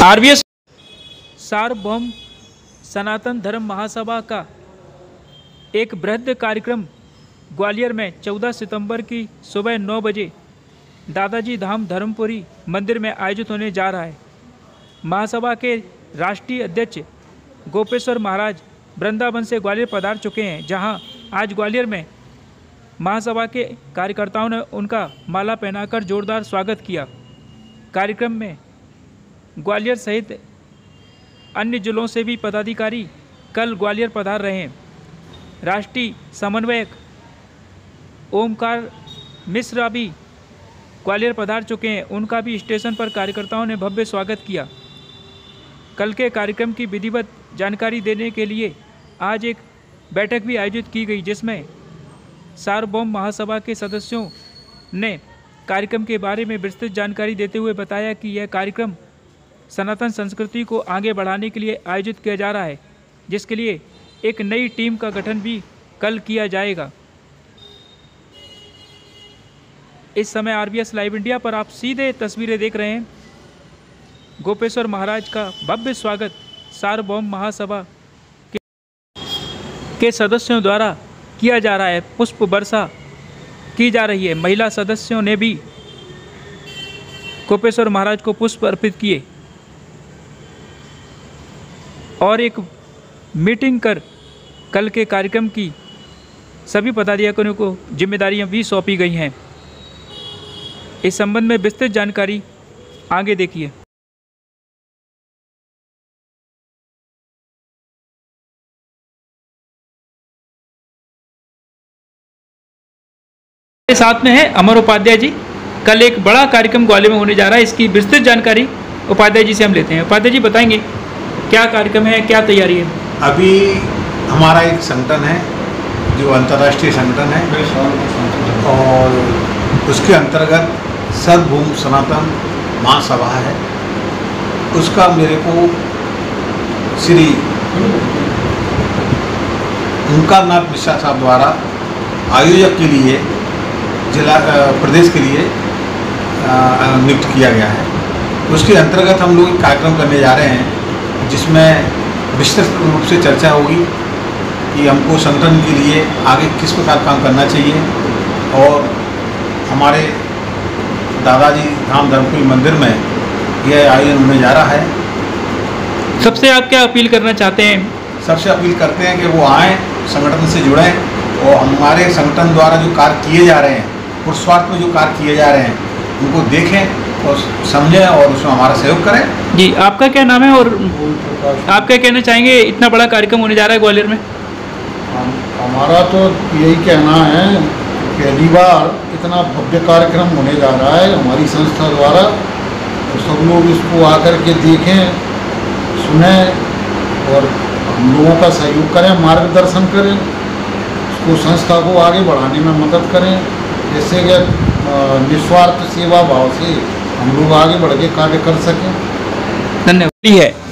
RVS सार्वभौम सनातन धर्म महासभा का एक बृहद कार्यक्रम ग्वालियर में 14 सितंबर की सुबह 9 बजे दादाजी धाम धर्मपुरी मंदिर में आयोजित होने जा रहा है। महासभा के राष्ट्रीय अध्यक्ष गोपेश्वर महाराज वृंदावन से ग्वालियर पधार चुके हैं, जहां आज ग्वालियर में महासभा के कार्यकर्ताओं ने उनका माला पहनाकर जोरदार स्वागत किया। कार्यक्रम में ग्वालियर सहित अन्य जिलों से भी पदाधिकारी कल ग्वालियर पधार रहे हैं। राष्ट्रीय समन्वयक ओमकार मिश्रा भी ग्वालियर पधार चुके हैं, उनका भी स्टेशन पर कार्यकर्ताओं ने भव्य स्वागत किया। कल के कार्यक्रम की विधिवत जानकारी देने के लिए आज एक बैठक भी आयोजित की गई, जिसमें सार्वभौम महासभा के सदस्यों ने कार्यक्रम के बारे में विस्तृत जानकारी देते हुए बताया कि यह कार्यक्रम सनातन संस्कृति को आगे बढ़ाने के लिए आयोजित किया जा रहा है, जिसके लिए एक नई टीम का गठन भी कल किया जाएगा। इस समय आरबीएस लाइव इंडिया पर आप सीधे तस्वीरें देख रहे हैं। गोपेश्वर महाराज का भव्य स्वागत सार्वभौम महासभा के सदस्यों द्वारा किया जा रहा है। पुष्प वर्षा की जा रही है। महिला सदस्यों ने भी गोपेश्वर महाराज को पुष्प अर्पित किए और एक मीटिंग कर कल के कार्यक्रम की सभी पदाधिकारियों को जिम्मेदारियां भी सौंपी गई हैं। इस संबंध में विस्तृत जानकारी आगे देखिए। साथ में है अमर उपाध्याय जी। कल एक बड़ा कार्यक्रम ग्वालियर में होने जा रहा है, इसकी विस्तृत जानकारी उपाध्याय जी से हम लेते हैं। उपाध्याय जी बताएंगे क्या कार्यक्रम है, क्या तैयारी है? अभी हमारा एक संगठन है जो अंतर्राष्ट्रीय संगठन है और उसके अंतर्गत सार्वभौम सनातन महासभा है। उसका मेरे को श्री ओंकारनाथ मिश्रा साहब द्वारा आयोजक के लिए जिला प्रदेश के लिए नियुक्त किया गया है। उसके अंतर्गत हम लोग एक कार्यक्रम करने जा रहे हैं, जिसमें विस्तृत रूप से चर्चा होगी कि हमको संगठन के लिए आगे किस प्रकार काम करना चाहिए और हमारे दादाजी धाम धर्मपुरी मंदिर में यह आयोजन होने जा रहा है। सबसे आप क्या अपील करना चाहते हैं? सबसे अपील करते हैं कि वो आएँ, संगठन से जुड़ें और हमारे संगठन द्वारा जो कार्य किए जा रहे हैं, पुरुषार्थ में जो कार्य किए जा रहे हैं, उनको देखें और समझें और उसमें हमारा सहयोग करें। जी, आपका क्या नाम है और आप क्या कहना चाहेंगे? इतना बड़ा कार्यक्रम होने जा रहा है ग्वालियर में। हमारा तो यही कहना है, पहली बार इतना भव्य कार्यक्रम होने जा रहा है हमारी संस्था द्वारा, तो सब लोग इसको आकर के देखें, सुने और हम लोगों का सहयोग करें, मार्गदर्शन करें, उसको संस्था को आगे बढ़ाने में मदद करें, जैसे कि निस्वार्थ सेवा भाव से हम लोग आगे बढ़ के कार्य कर सकें। धन्यवाद है।